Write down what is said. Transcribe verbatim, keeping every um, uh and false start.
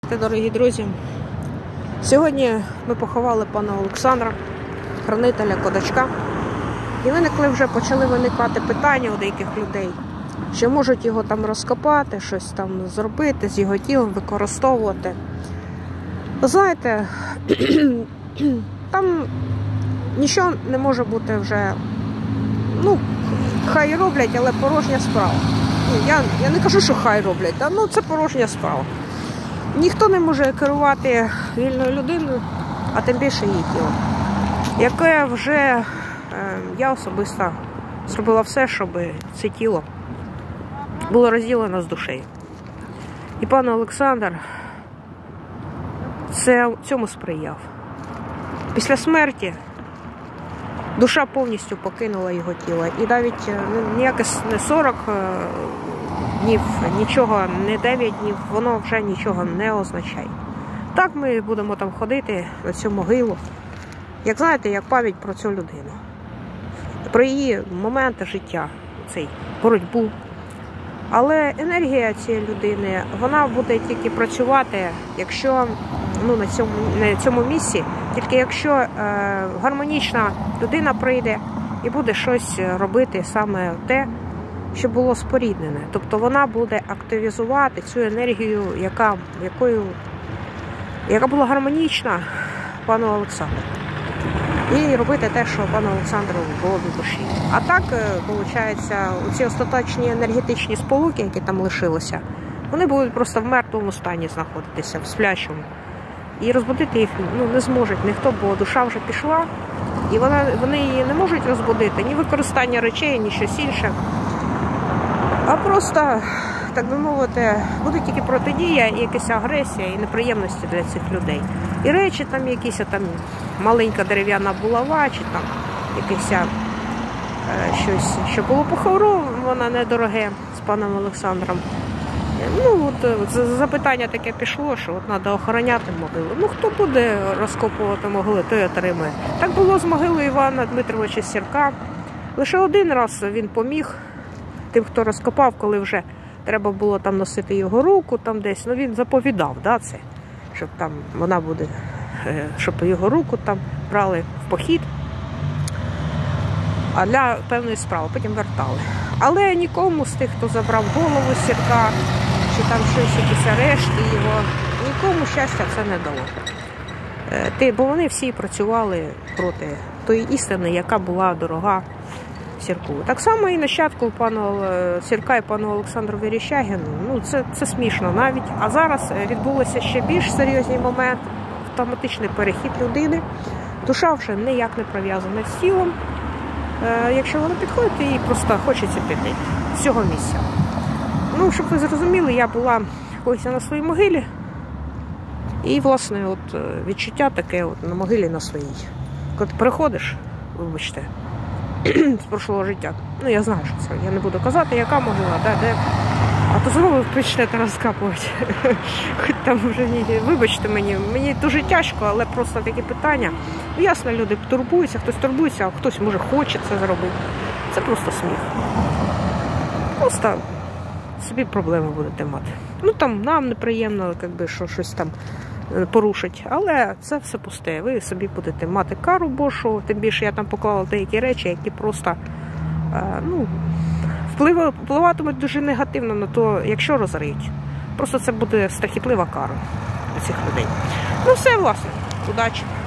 Дорогі друзі, сьогодні ми поховали пана Олександра, хранителя кодачка. І виникли вже, почали виникати питання у деяких людей, що можуть його там розкопати, щось там зробити, з його тілом використовувати. Знаєте, там нічого не може бути вже, ну, хай роблять, але порожня справа. Я, я не кажу, що хай роблять, а, ну це порожня справа. Ніхто не може керувати вільною людиною, а тим більше її тілом, яке вже е, я особисто зробила все, щоб це тіло було розділено з душею. І пан Олександр це, цьому сприяв. Після смерті душа повністю покинула його тіло. І навіть ніяке не сорок днів, нічого, не дев'ять днів, воно вже нічого не означає. Так ми будемо там ходити на цю могилу, як знаєте, як пам'ять про цю людину. Про її моменти життя, цей боротьбу. Але енергія цієї людини, вона буде тільки працювати, якщо, ну, на цьому, на цьому місці, тільки якщо е, гармонічна людина прийде і буде щось робити саме те, що було споріднене. Тобто вона буде активізувати цю енергію, яка, якою, яка була гармонічна пану Олександру. І робити те, що пану Олександру було до душі. А так, виходить, ці остаточні енергетичні сполуки, які там лишилися, вони будуть просто в мертвому стані знаходитися, в сплячому. І розбудити їх, ну, не зможуть ніхто, бо душа вже пішла, і вона, вони її не можуть розбудити, ні використання речей, ні щось інше. А просто, так би мовити, буде тільки протидія, і якась агресія, і неприємності для цих людей. І речі там якісь, там маленька дерев'яна булава, чи там якесь е, щось, що було похоронено недороге з паном Олександром. Ну, от, от запитання таке пішло, що от треба охороняти могилу. Ну, хто буде розкопувати могили, той отримає. Так було з могилою Івана Дмитровича Сірка. Лише один раз він поміг тим, хто розкопав, коли вже треба було там носити його руку там десь. Ну, він заповідав, да, це, щоб там вона буде, щоб його руку там брали в похід, а для певної справи, потім вертали. Але нікому з тих, хто забрав голову Сірка, чи там щось, якісь арешти його, нікому щастя це не дало. Ти, бо вони всі працювали проти тої істини, яка була дорога Сірку. Так само і нащадку пану Сірка і пану Олександру Верещагіну, ну це, це смішно навіть. А зараз відбулося ще більш серйозний момент, автоматичний перехід людини. Душа вже ніяк не прив'язана з тілом. Якщо вона підходить, їй просто хочеться піти з цього місця. Ну, щоб ви зрозуміли, я була колись на своїй могилі, і, власне, от відчуття таке от на могилі на своїй. Коли ти приходиш, вибачте, з прошлого життя, ну, я знаю, що це, я не буду казати, яка могила, де, де, а то знову почнете розкапувати. Хоч там вже, ні, вибачте мені, мені дуже тяжко, але просто такі питання. Ну, ясно, люди турбуються, хтось турбується, а хтось, може, хоче це зробити. Це просто сміх. Просто собі проблеми будете мати. Ну, там, нам неприємно, якби, що щось там порушить, але це все пусте. Ви собі будете мати кару Божу, тим більше я там поклала деякі речі, які просто, ну, впливатимуть дуже негативно на то, якщо розриють. Просто це буде страхітлива кара для цих людей. Ну все, власне, удачі.